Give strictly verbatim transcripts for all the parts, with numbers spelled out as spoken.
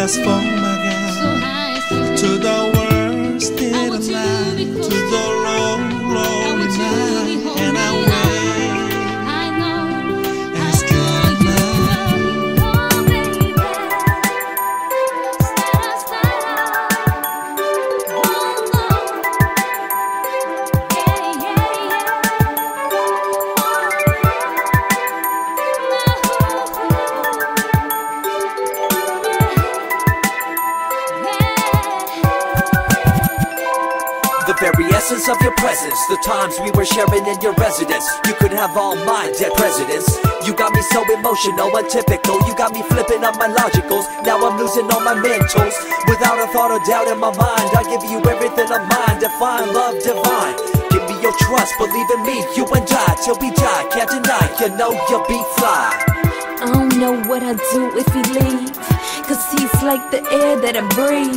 as for my God, to the worst in life, to the low, low night, and I wait, as good night. The very essence of your presence, the times we were sharing in your residence. You could have all my dead presidents. You got me so emotional, untypical. You got me flipping up my logicals. Now I'm losing all my mentals. Without a thought or doubt in my mind, I give you everything of mine. Define love divine. Give me your trust, believe in me. You and I, till we die, can't deny. You know you'll be fly. I don't know what I'd do if he leave, cause he's like the air that I breathe.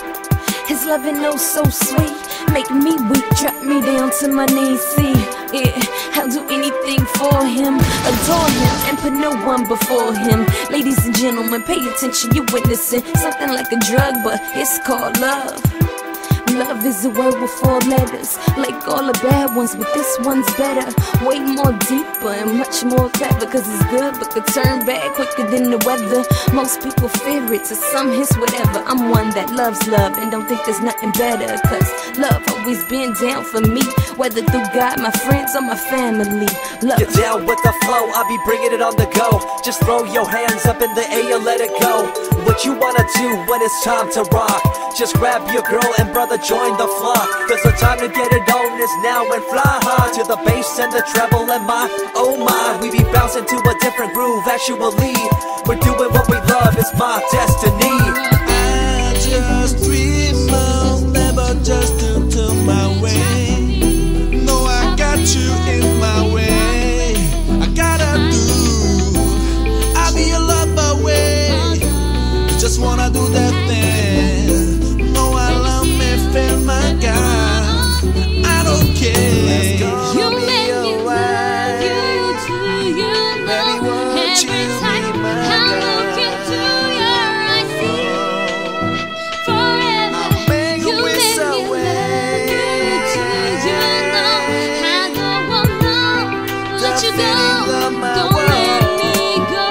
His loving oh so sweet, make me weak, drop me down to my knees. See, yeah, I'll do anything for him, adore him, and put no one before him. Ladies and gentlemen, pay attention, you're witnessing something like a drug, but it's called love. Love is a word with four letters, like all the bad ones, but this one's better. Way more deeper and much more clever, cause it's good but could turn bad quicker than the weather. Most people fear it, to some it's whatever. I'm one that loves love and don't think there's nothing better, cause love always been down for me, whether through God, my friends, or my family. Love. Get down with the flow, I'll be bringing it on the go. Just throw your hands up in the air, let it go. What you wanna do when it's time to rock? Just grab your girl and brother, join the flock. Cause the time to get it on is now and fly high to the bass and the treble and my, oh my. We be bouncing to a different groove, actually. We're doing what we love, it's my destiny. I just dream of never just into my way. No, I got you in my way. I gotta do, I'll be your lover way. You just wanna do that thing. No, I love me, feel my God. I don't care. Let's go. You make me love you to you know. Baby, won't you Every time be my I God? look into your eyes, see forever. I'll make a You make wish me love away. you to you know. I don't want to let you go. Love my Don't world. let me go.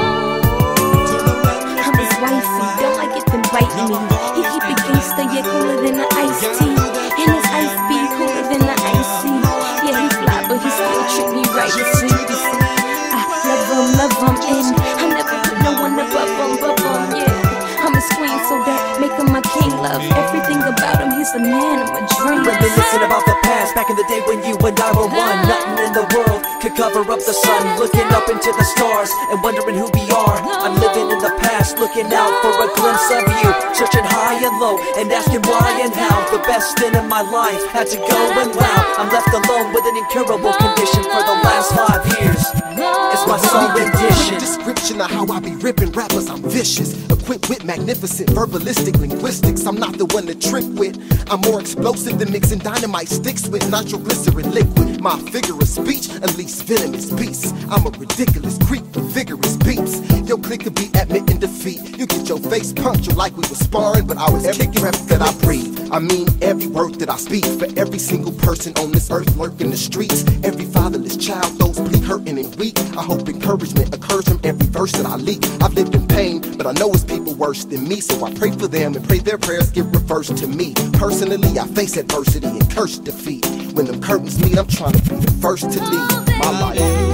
I'm his wifey, don't like it, then bite me. He keep it gangsta, yeah, cooler than the iced tea. And his ice be cooler than the icy. Yeah, he fly, but he still treat me right to sleep. You see, I love him, love him, and I never put no one above him, above him, yeah. I'm his queen, so that make him my king. Love everything about him, he's the man of my dreams. Reminiscing about the past, back in the day when you and I were one. Nothing in the world could cover up the sun. Looking up into the stars and wondering who we are. I'm living in the past, looking out for a glimpse of you. Searching high and low and asking why and how. The best thing in my life had to go and wow. I'm left alone with an incurable condition for the last five years. It's my song rendition. Description of how I be ripping rappers, I'm vicious. Equipped with magnificent verbalistic linguistics. I'm not the one to trick with. I'm more explosive than mixing dynamite sticks with nitroglycerin liquid. My figure of speech unleash venomous beasts. I'm a ridiculous creep with vigorous beats. Your clique could be admitting defeat. You get your face punctured like we were sparring, but I was every breath that I breathe. I mean every word that I speak. For every single person on this earth lurking the streets. Every fatherless child, those bleed, hurting and weak. I hope encouragement occurs from every verse that I leak. I've lived in pain, but I know it's people worse than me. So I pray for them and pray their prayers get reversed to me. Personally, I face adversity and curse defeat. When them curtains meet, I'm trying to be the first to leave my life.